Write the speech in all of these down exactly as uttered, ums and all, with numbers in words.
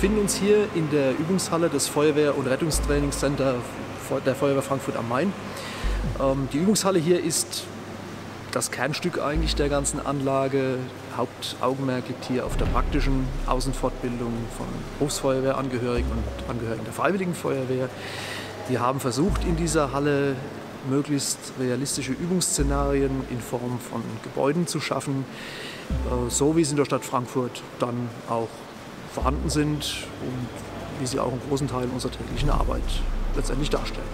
befinden uns hier in der Übungshalle des Feuerwehr- und Rettungstrainingscenter der Feuerwehr Frankfurt am Main. Die Übungshalle hier ist das Kernstück eigentlich der ganzen Anlage. Hauptaugenmerk liegt hier auf der praktischen Außenfortbildung von Berufsfeuerwehrangehörigen und Angehörigen der Freiwilligen Feuerwehr. Wir haben versucht, in dieser Halle möglichst realistische Übungsszenarien in Form von Gebäuden zu schaffen, so wie sie in der Stadt Frankfurt dann auch vorhanden sind und wie sie auch einen großen Teil unserer täglichen Arbeit letztendlich darstellen.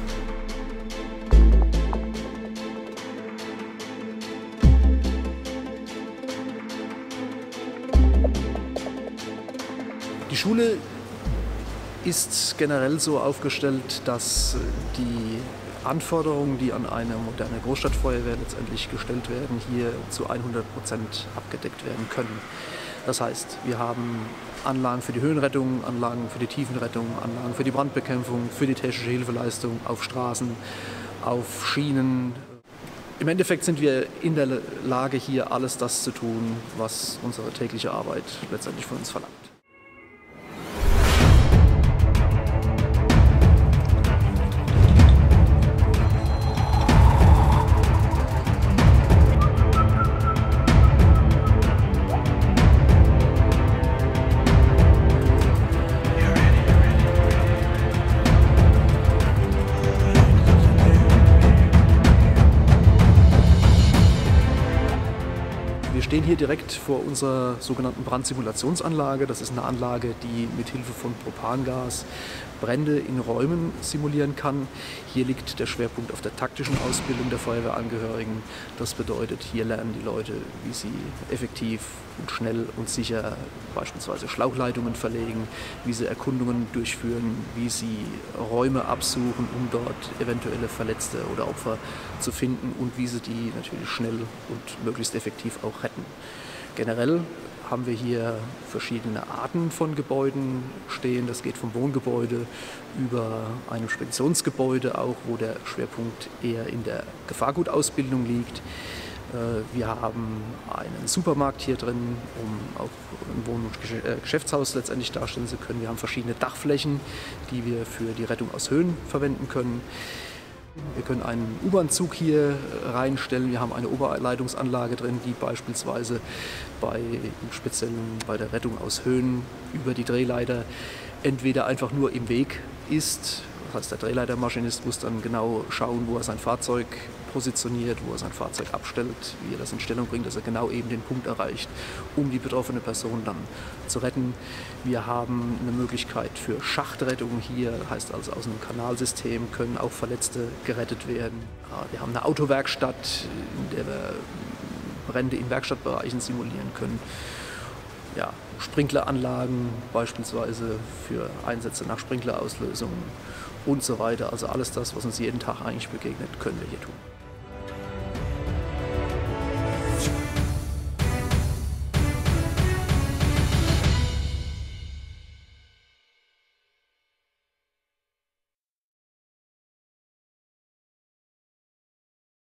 Die Schule ist generell so aufgestellt, dass die Anforderungen, die an eine moderne Großstadtfeuerwehr letztendlich gestellt werden, hier zu hundert Prozent abgedeckt werden können. Das heißt, wir haben Anlagen für die Höhenrettung, Anlagen für die Tiefenrettung, Anlagen für die Brandbekämpfung, für die technische Hilfeleistung auf Straßen, auf Schienen. Im Endeffekt sind wir in der Lage, hier alles das zu tun, was unsere tägliche Arbeit letztendlich von uns verlangt. Wir stehen hier direkt vor unserer sogenannten Brandsimulationsanlage. Das ist eine Anlage, die mit Hilfe von Propangas Brände in Räumen simulieren kann. Hier liegt der Schwerpunkt auf der taktischen Ausbildung der Feuerwehrangehörigen. Das bedeutet, hier lernen die Leute, wie sie effektiv und schnell und sicher beispielsweise Schlauchleitungen verlegen, wie sie Erkundungen durchführen, wie sie Räume absuchen, um dort eventuelle Verletzte oder Opfer zu finden und wie sie die natürlich schnell und möglichst effektiv auch retten. Generell haben wir hier verschiedene Arten von Gebäuden stehen. Das geht vom Wohngebäude über einem Speditionsgebäude auch, wo der Schwerpunkt eher in der Gefahrgutausbildung liegt. Wir haben einen Supermarkt hier drin, um auch ein Wohn- und Geschäftshaus letztendlich darstellen zu können. Wir haben verschiedene Dachflächen, die wir für die Rettung aus Höhen verwenden können. Wir können einen U-Bahn-Zug hier reinstellen. Wir haben eine Oberleitungsanlage drin, die beispielsweise bei, im Speziellen bei der Rettung aus Höhen über die Drehleiter entweder einfach nur im Weg ist. Das heißt, der Drehleitermaschinist muss dann genau schauen, wo er sein Fahrzeug positioniert, wo er sein Fahrzeug abstellt, wie er das in Stellung bringt, dass er genau eben den Punkt erreicht, um die betroffene Person dann zu retten. Wir haben eine Möglichkeit für Schachtrettung hier, heißt also aus einem Kanalsystem können auch Verletzte gerettet werden. Wir haben eine Autowerkstatt, in der wir Brände in Werkstattbereichen simulieren können. Ja, Sprinkleranlagen beispielsweise für Einsätze nach Sprinklerauslösung und so weiter. Also alles das, was uns jeden Tag eigentlich begegnet, können wir hier tun.